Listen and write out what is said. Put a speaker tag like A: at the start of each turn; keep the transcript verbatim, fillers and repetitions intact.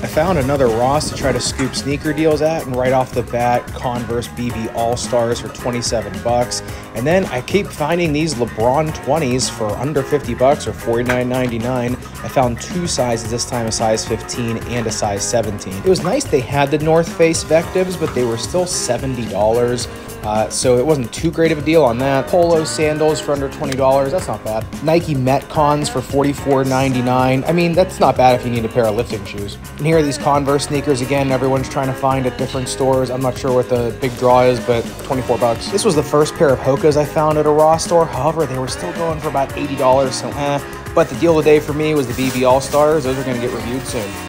A: I found another Ross to try to scoop sneaker deals at, and right off the bat, Converse B B All-Stars for twenty-seven bucks. And then I keep finding these LeBron twenties for under fifty bucks or forty-nine ninety-nine. I found two sizes this time, a size fifteen and a size seventeen. It was nice they had the North Face Vectives, but they were still seventy dollars. Uh, so it wasn't too great of a deal on that. Polo sandals for under twenty dollars, that's not bad. Nike Metcons for forty-four ninety-nine. I mean, that's not bad if you need a pair of lifting shoes. And here are these Converse sneakers again, everyone's trying to find at different stores. I'm not sure what the big draw is, but twenty-four bucks. This was the first pair of Hokas I found at a Ross store. However, they were still going for about eighty dollars, so eh. But the deal of the day for me was the B B All-Stars. Those are gonna get reviewed soon.